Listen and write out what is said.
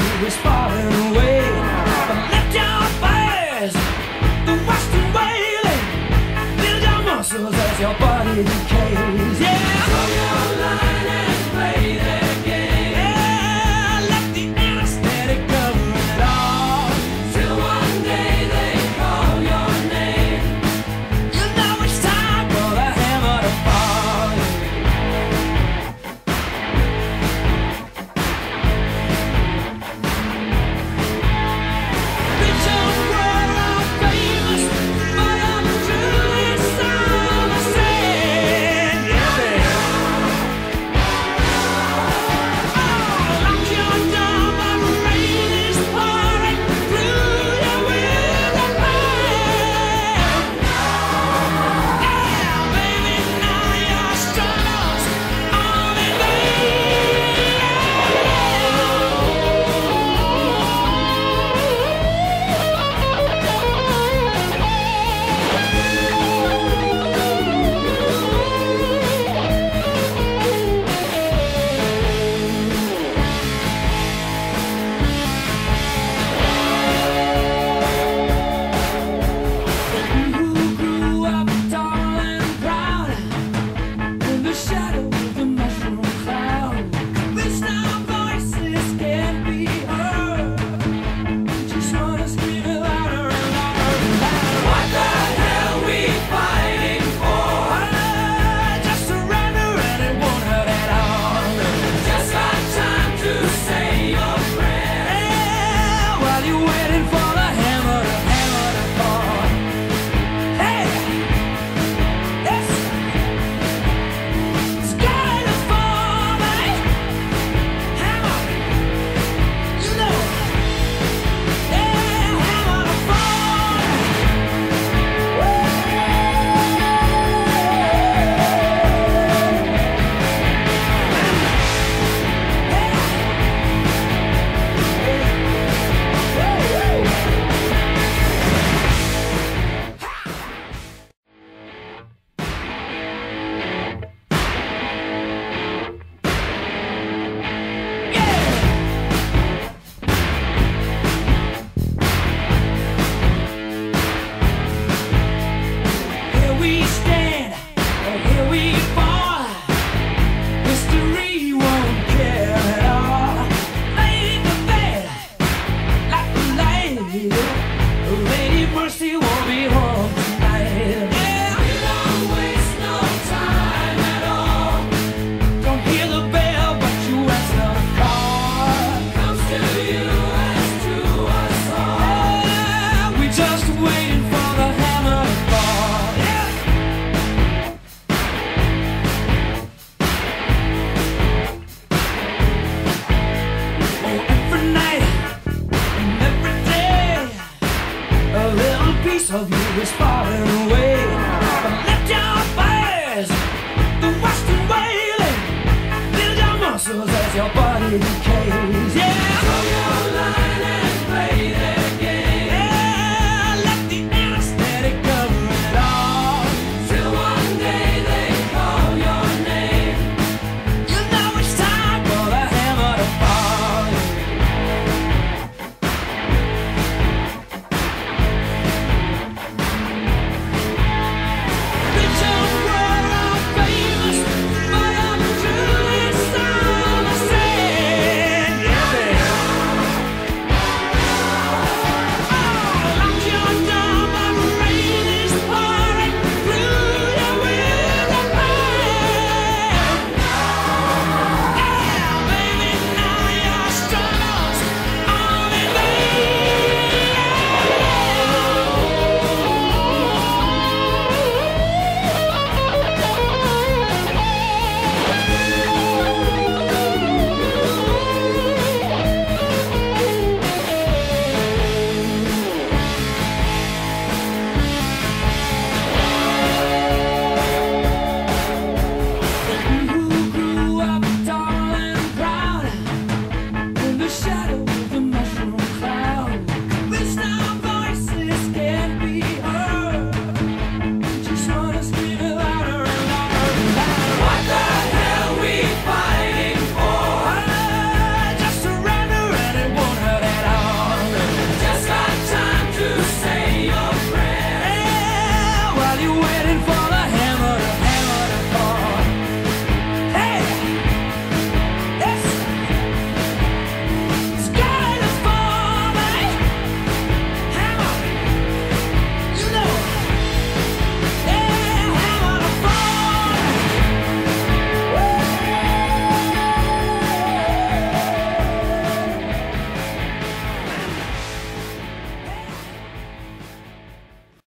you is falling away. But lift your face, the western wailing. Build your muscles as your body decays. Yeah, throw your line and play their game. Yeah, let the anesthetic cover it all. Till one day they call your name. You know it's time for the hammer to fall. Lady Mercy won't be home tonight. Yeah, we don't waste no time at all. Don't hear the bell, but you answer the call. Comes to you as to us all. Yeah, we just waiting for the hammer to fall. Yeah. Oh, every night and every day, a little piece of you is falling away. But lift your face, the western wailing. Build your muscles as your body decays.